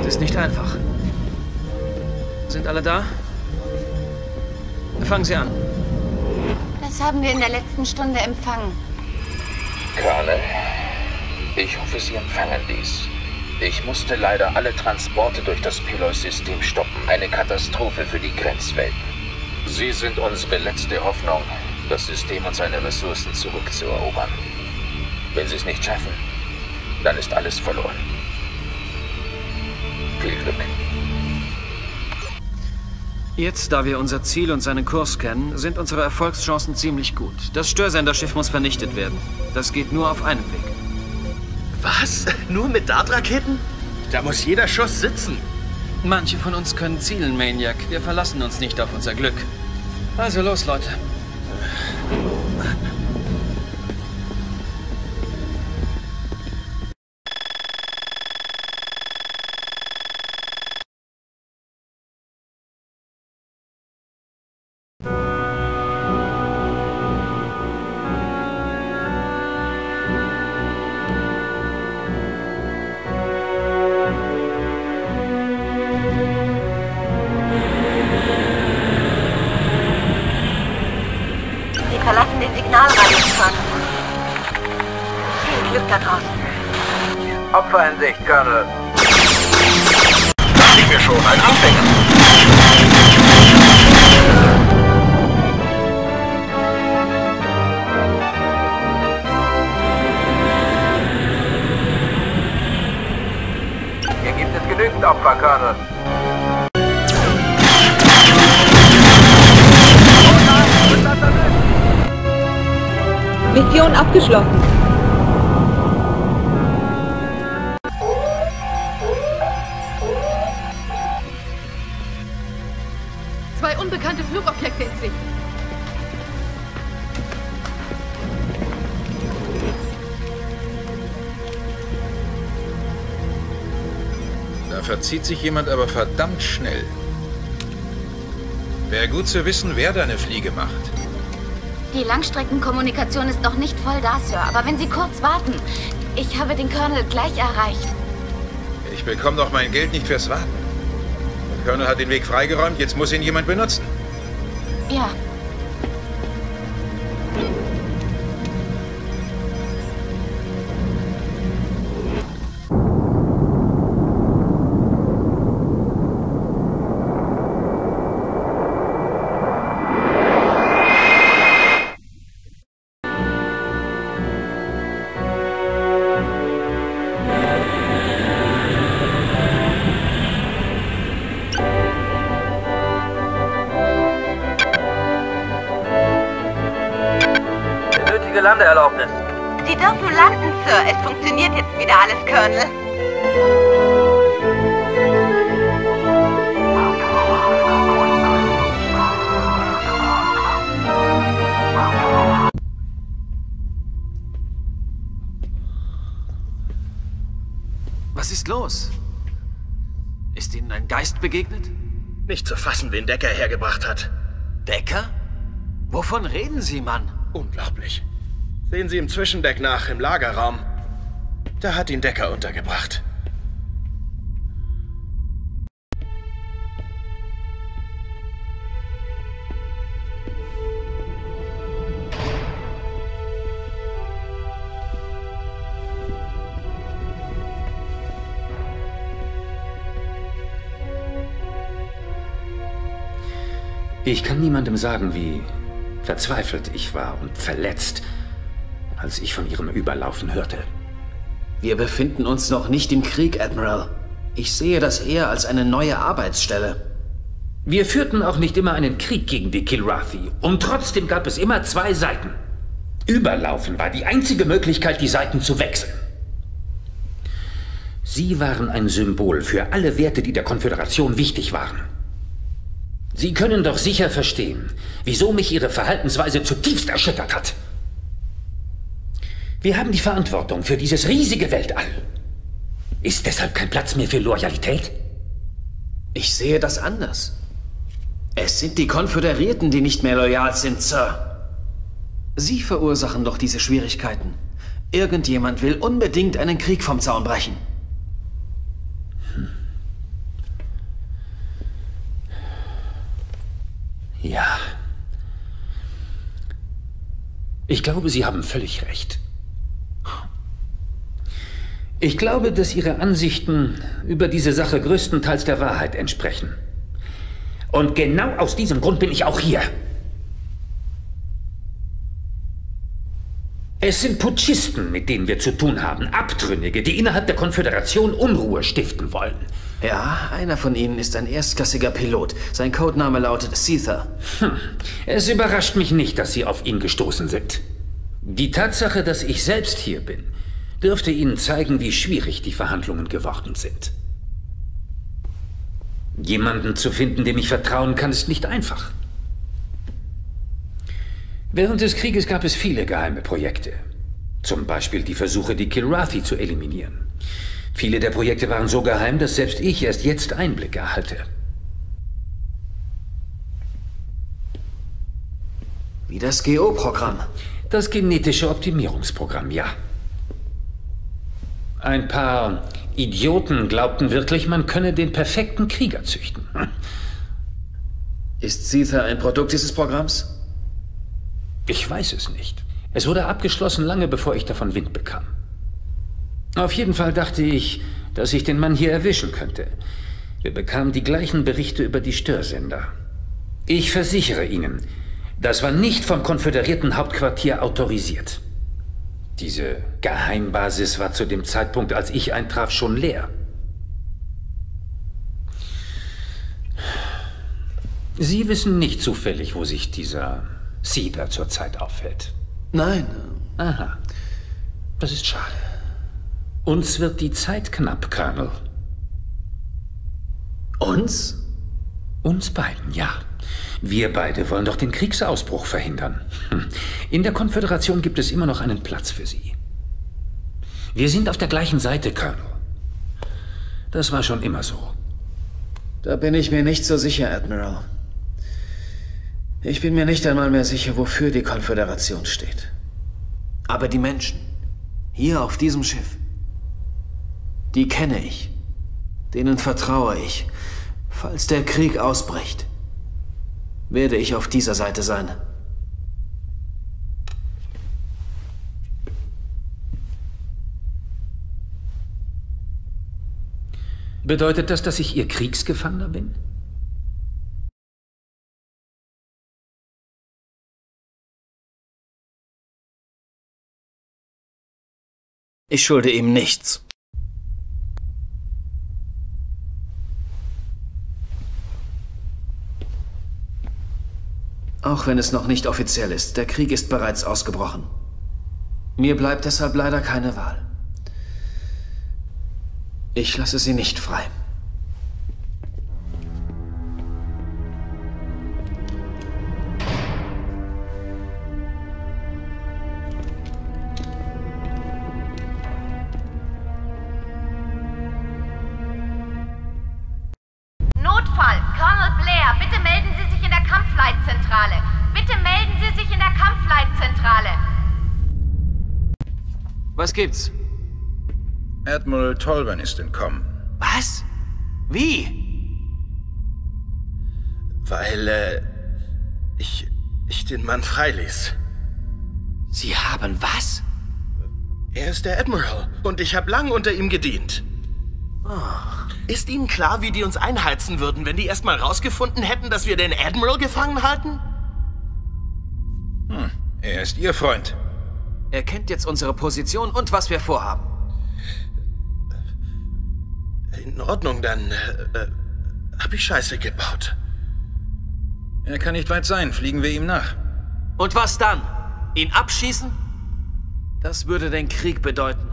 ist nicht einfach. Sind alle da? Fangen Sie an. Das haben wir in der letzten Stunde empfangen. Colonel, ich hoffe, Sie empfangen dies. Ich musste leider alle Transporte durch das Peleus-System stoppen. Eine Katastrophe für die Grenzwelten. Sie sind unsere letzte Hoffnung, das System und seine Ressourcen zurückzuerobern. Wenn Sie es nicht schaffen, dann ist alles verloren. Viel Glück. Jetzt, da wir unser Ziel und seinen Kurs kennen, sind unsere Erfolgschancen ziemlich gut. Das Störsenderschiff muss vernichtet werden. Das geht nur auf einen Weg. Was? Nur mit Dart-Raketen? Da muss jeder Schuss sitzen. Manche von uns können zielen, Maniac. Wir verlassen uns nicht auf unser Glück. Also los, Leute. Verlassen den Signalradius. Viel Glück da draußen. Opfer in Sicht, Colonel. Dachte ich mir schon, ein Anfänger. Hier gibt es genügend Opfer, Colonel. Mission abgeschlossen. Zwei unbekannte Flugobjekte in Sicht. Da verzieht sich jemand aber verdammt schnell. Wäre gut zu wissen, wer da eine Fliege macht. Die Langstreckenkommunikation ist noch nicht voll da, Sir. Aber wenn Sie kurz warten. Ich habe den Colonel gleich erreicht. Ich bekomme doch mein Geld nicht fürs Warten. Der Colonel hat den Weg freigeräumt, jetzt muss ihn jemand benutzen. Ja. Landeerlaubnis. Sie dürfen landen, Sir. Es funktioniert jetzt wieder alles, Colonel. Was ist los? Ist Ihnen ein Geist begegnet? Nicht zu fassen, wen Decker hergebracht hat. Decker? Wovon reden Sie, Mann? Unglaublich. Sehen Sie im Zwischendeck nach, im Lagerraum. Da hat ihn Decker untergebracht. Ich kann niemandem sagen, wie verzweifelt ich war und verletzt, als ich von Ihrem Überlaufen hörte. Wir befinden uns noch nicht im Krieg, Admiral. Ich sehe das eher als eine neue Arbeitsstelle. Wir führten auch nicht immer einen Krieg gegen die Kilrathi. Und trotzdem gab es immer zwei Seiten. Überlaufen war die einzige Möglichkeit, die Seiten zu wechseln. Sie waren ein Symbol für alle Werte, die der Konföderation wichtig waren. Sie können doch sicher verstehen, wieso mich Ihre Verhaltensweise zutiefst erschüttert hat. Wir haben die Verantwortung für dieses riesige Weltall. Ist deshalb kein Platz mehr für Loyalität? Ich sehe das anders. Es sind die Konföderierten, die nicht mehr loyal sind, Sir. Sie verursachen doch diese Schwierigkeiten. Irgendjemand will unbedingt einen Krieg vom Zaun brechen. Ich glaube, Sie haben völlig recht. Ich glaube, dass Ihre Ansichten über diese Sache größtenteils der Wahrheit entsprechen. Und genau aus diesem Grund bin ich auch hier. Es sind Putschisten, mit denen wir zu tun haben. Abtrünnige, die innerhalb der Konföderation Unruhe stiften wollen. Ja, einer von ihnen ist ein erstklassiger Pilot. Sein Codename lautet Seether. Es überrascht mich nicht, dass Sie auf ihn gestoßen sind. Die Tatsache, dass ich selbst hier bin, dürfte Ihnen zeigen, wie schwierig die Verhandlungen geworden sind. Jemanden zu finden, dem ich vertrauen kann, ist nicht einfach. Während des Krieges gab es viele geheime Projekte. Zum Beispiel die Versuche, die Kilrathi zu eliminieren. Viele der Projekte waren so geheim, dass selbst ich erst jetzt Einblick erhalte. Wie das GO-Programm. Das genetische Optimierungsprogramm, ja. Ein paar Idioten glaubten wirklich, man könne den perfekten Krieger züchten. Ist Seether ein Produkt dieses Programms? Ich weiß es nicht. Es wurde abgeschlossen, lange bevor ich davon Wind bekam. Auf jeden Fall dachte ich, dass ich den Mann hier erwischen könnte. Wir bekamen die gleichen Berichte über die Störsender. Ich versichere Ihnen, das war nicht vom konföderierten Hauptquartier autorisiert. Diese Geheimbasis war zu dem Zeitpunkt, als ich eintraf, schon leer. Sie wissen nicht zufällig, wo sich dieser Seether zurzeit aufhält. Nein. Aha. Das ist schade. Uns wird die Zeit knapp, Colonel. Uns? Uns beiden, ja. Wir beide wollen doch den Kriegsausbruch verhindern. In der Konföderation gibt es immer noch einen Platz für Sie. Wir sind auf der gleichen Seite, Colonel. Das war schon immer so. Da bin ich mir nicht so sicher, Admiral. Ich bin mir nicht einmal mehr sicher, wofür die Konföderation steht. Aber die Menschen, hier auf diesem Schiff, die kenne ich. Denen vertraue ich. Falls der Krieg ausbricht, werde ich auf dieser Seite sein. Bedeutet das, dass ich Ihr Kriegsgefangener bin? Ich schulde ihm nichts. Auch wenn es noch nicht offiziell ist, der Krieg ist bereits ausgebrochen. Mir bleibt deshalb leider keine Wahl. Ich lasse sie nicht frei. Notfall! Colonel Blair, bitte melden Sie sich in der Kampfleitzentrale. Bitte melden Sie sich in der Kampfleitzentrale. Was gibt's? Admiral Tolban ist entkommen. Was? Wie? Weil, ich den Mann freiließ. Sie haben was? Er ist der Admiral und ich habe lang unter ihm gedient. Ist Ihnen klar, wie die uns einheizen würden, wenn die erstmal rausgefunden hätten, dass wir den Admiral gefangen halten? Er ist Ihr Freund. Er kennt jetzt unsere Position und was wir vorhaben. In Ordnung, dann hab ich Scheiße gebaut. Er kann nicht weit sein. Fliegen wir ihm nach. Und was dann? Ihn abschießen? Das würde den Krieg bedeuten.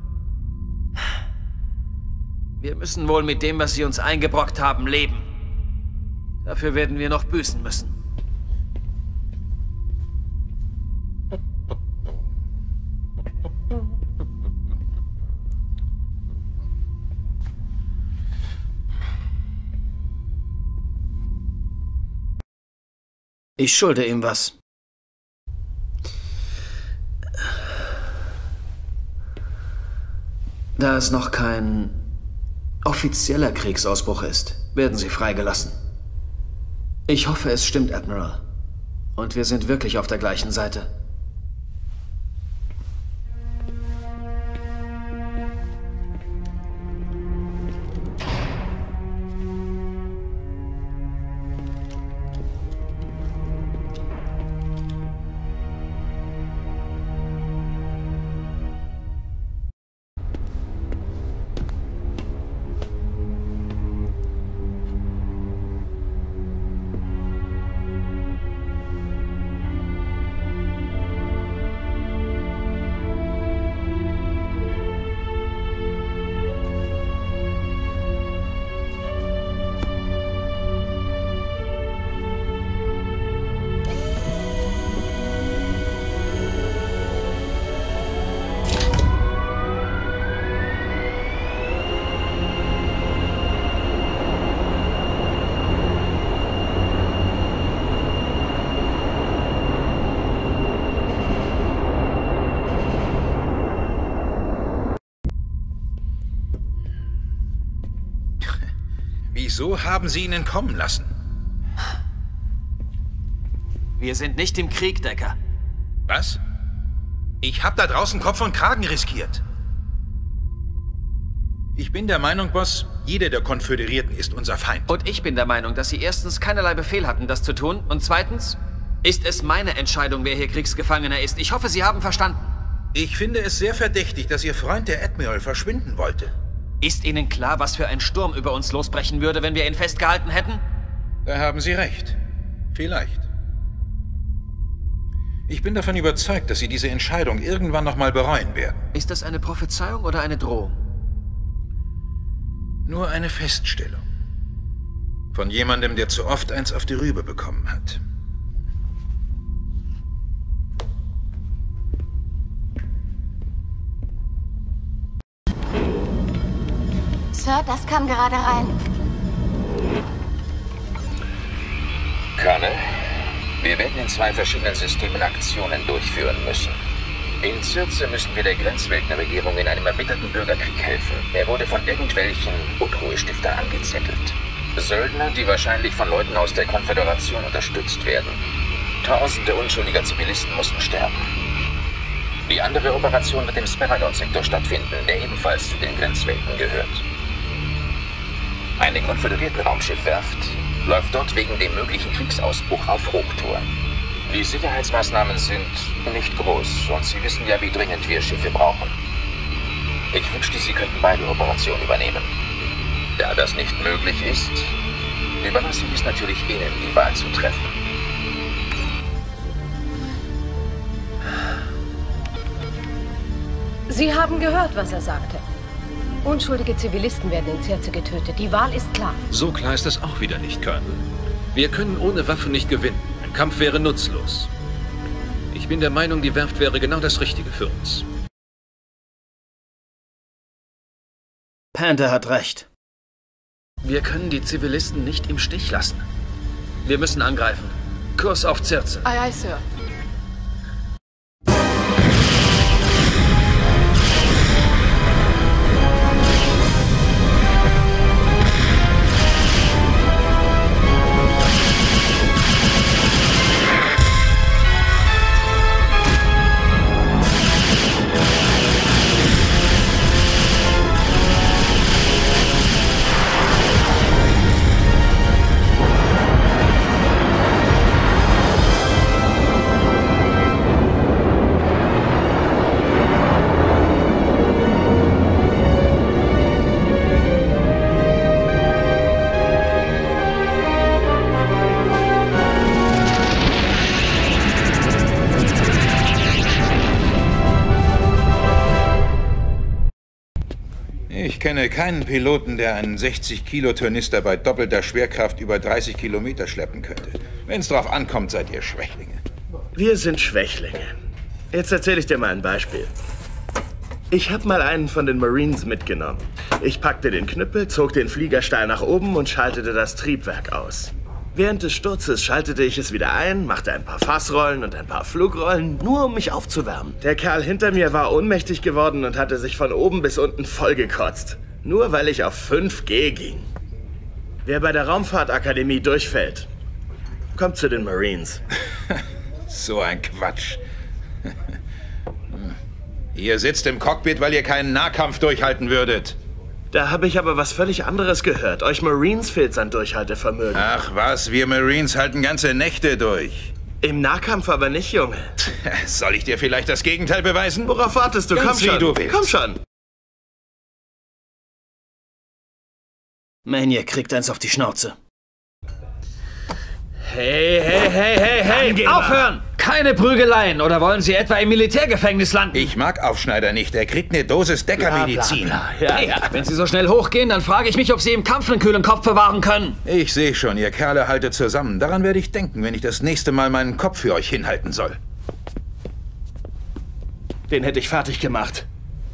Wir müssen wohl mit dem, was sie uns eingebrockt haben, leben. Dafür werden wir noch büßen müssen. Ich schulde ihm was. Da es noch kein offizieller Kriegsausbruch ist, werden Sie freigelassen. Ich hoffe, es stimmt, Admiral. Und wir sind wirklich auf der gleichen Seite. Wieso haben Sie ihn entkommen lassen? Wir sind nicht im Krieg, Decker. Was? Ich habe da draußen Kopf und Kragen riskiert. Ich bin der Meinung, Boss, jeder der Konföderierten ist unser Feind. Und ich bin der Meinung, dass Sie erstens keinerlei Befehl hatten, das zu tun. Und zweitens ist es meine Entscheidung, wer hier Kriegsgefangener ist. Ich hoffe, Sie haben verstanden. Ich finde es sehr verdächtig, dass Ihr Freund, der Admiral, verschwinden wollte. Ist Ihnen klar, was für ein Sturm über uns losbrechen würde, wenn wir ihn festgehalten hätten? Da haben Sie recht. Vielleicht. Ich bin davon überzeugt, dass Sie diese Entscheidung irgendwann nochmal bereuen werden. Ist das eine Prophezeiung oder eine Drohung? Nur eine Feststellung. Von jemandem, der zu oft eins auf die Rübe bekommen hat. Sir, das kam gerade rein. Colonel, wir werden in 2 verschiedenen Systemen Aktionen durchführen müssen. In Circe müssen wir der Grenzweltenregierung in einem erbitterten Bürgerkrieg helfen. Er wurde von irgendwelchen Unruhestiftern angezettelt. Söldner, die wahrscheinlich von Leuten aus der Konföderation unterstützt werden. Tausende unschuldiger Zivilisten mussten sterben. Die andere Operation wird im Sparadon-Sektor stattfinden, der ebenfalls zu den Grenzwelten gehört. Eine Konföderierten-Raumschiffwerft läuft dort wegen dem möglichen Kriegsausbruch auf Hochtouren. Die Sicherheitsmaßnahmen sind nicht groß und Sie wissen ja, wie dringend wir Schiffe brauchen. Ich wünschte, Sie könnten beide Operationen übernehmen. Da das nicht möglich ist, überlasse ich es natürlich Ihnen, die Wahl zu treffen. Sie haben gehört, was er sagte. Unschuldige Zivilisten werden in Circe getötet. Die Wahl ist klar. So klar ist es auch wieder nicht, Colonel. Wir können ohne Waffen nicht gewinnen. Ein Kampf wäre nutzlos. Ich bin der Meinung, die Werft wäre genau das Richtige für uns. Panther hat recht. Wir können die Zivilisten nicht im Stich lassen. Wir müssen angreifen. Kurs auf Circe. Aye, aye, Sir. Ich kenne keinen Piloten, der einen 60-Kilo-Tornister bei doppelter Schwerkraft über 30 Kilometer schleppen könnte. Wenn es drauf ankommt, seid ihr Schwächlinge. Wir sind Schwächlinge. Jetzt erzähle ich dir mal ein Beispiel. Ich habe mal einen von den Marines mitgenommen. Ich packte den Knüppel, zog den Flieger steil nach oben und schaltete das Triebwerk aus. Während des Sturzes schaltete ich es wieder ein, machte ein paar Fassrollen und ein paar Flugrollen, nur um mich aufzuwärmen. Der Kerl hinter mir war ohnmächtig geworden und hatte sich von oben bis unten vollgekotzt. Nur weil ich auf 5G ging. Wer bei der Raumfahrtakademie durchfällt, kommt zu den Marines. So ein Quatsch. Ihr sitzt im Cockpit, weil ihr keinen Nahkampf durchhalten würdet. Da habe ich aber was völlig anderes gehört. Euch Marines fehlt's an Durchhaltevermögen. Ach was, wir Marines halten ganze Nächte durch. Im Nahkampf aber nicht, Junge. Soll ich dir vielleicht das Gegenteil beweisen? Worauf wartest du? Ganz Komm schon. wie du willst. Komm schon. Maniac kriegt eins auf die Schnauze. Hey, Aufhören! Keine Prügeleien! Oder wollen Sie etwa im Militärgefängnis landen? Ich mag Aufschneider nicht. Er kriegt eine Dosis Deckermedizin. Ja. Wenn Sie so schnell hochgehen, dann frage ich mich, ob Sie im Kampf einen kühlen Kopf bewahren können. Ich sehe schon, ihr Kerle haltet zusammen. Daran werde ich denken, wenn ich das nächste Mal meinen Kopf für euch hinhalten soll. Den hätte ich fertig gemacht.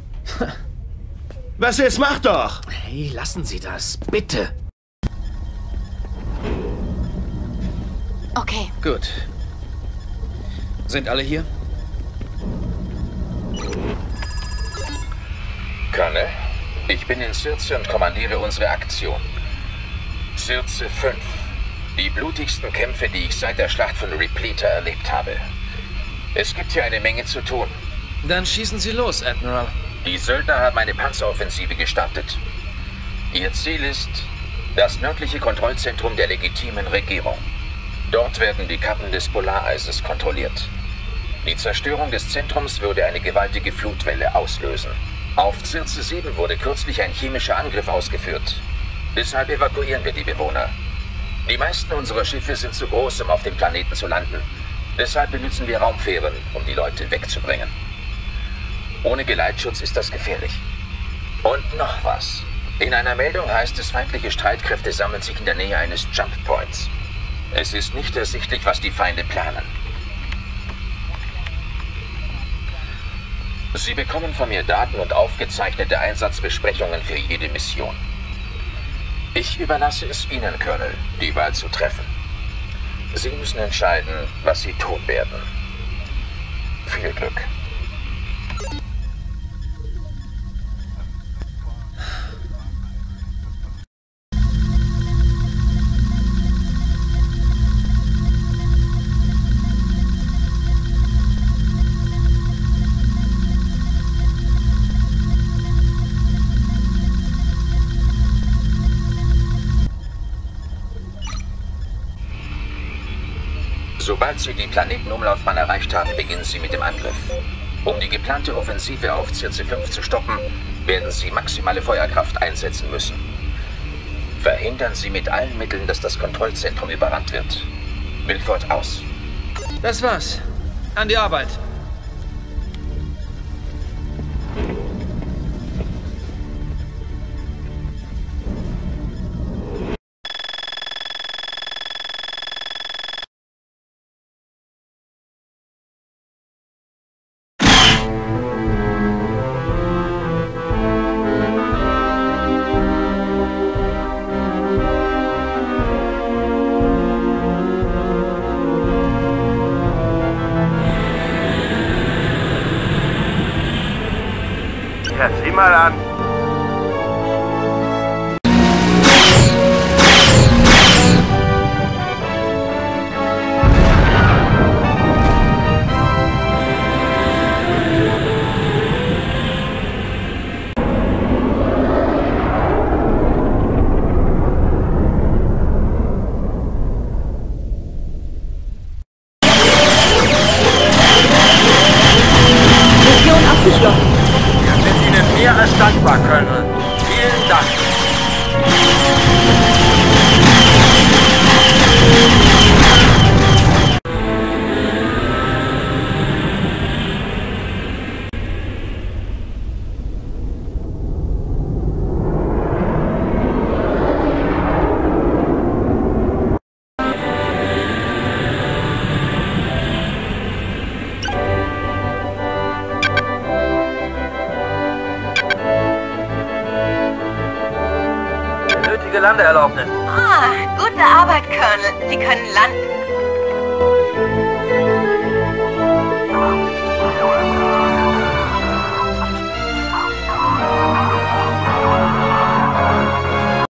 Was ist, mach doch! Hey, lassen Sie das, bitte. Okay. Gut. Sind alle hier? Colonel, ich bin in Circe und kommandiere unsere Aktion. Circe 5. Die blutigsten Kämpfe, die ich seit der Schlacht von Repleter erlebt habe. Es gibt hier eine Menge zu tun. Dann schießen Sie los, Admiral. Die Söldner haben eine Panzeroffensive gestartet. Ihr Ziel ist das nördliche Kontrollzentrum der legitimen Regierung. Dort werden die Kappen des Polareises kontrolliert. Die Zerstörung des Zentrums würde eine gewaltige Flutwelle auslösen. Auf Circe 7 wurde kürzlich ein chemischer Angriff ausgeführt. Deshalb evakuieren wir die Bewohner. Die meisten unserer Schiffe sind zu groß, um auf dem Planeten zu landen. Deshalb benutzen wir Raumfähren, um die Leute wegzubringen. Ohne Geleitschutz ist das gefährlich. Und noch was. In einer Meldung heißt es, feindliche Streitkräfte sammeln sich in der Nähe eines Jump Points. Es ist nicht ersichtlich, was die Feinde planen. Sie bekommen von mir Daten und aufgezeichnete Einsatzbesprechungen für jede Mission. Ich überlasse es Ihnen, Colonel, die Wahl zu treffen. Sie müssen entscheiden, was Sie tun werden. Viel Glück. Sobald Sie die Planetenumlaufbahn erreicht haben, beginnen Sie mit dem Angriff. Um die geplante Offensive auf Circe 5 zu stoppen, werden Sie maximale Feuerkraft einsetzen müssen. Verhindern Sie mit allen Mitteln, dass das Kontrollzentrum überrannt wird. Milford aus. Das war's. An die Arbeit. Ja, sieh mal an. Mission abgeschlossen. Mehr als dankbar, Colonel. Vielen Dank. Landeerlaubnis. Gute Arbeit, Colonel. Sie können landen.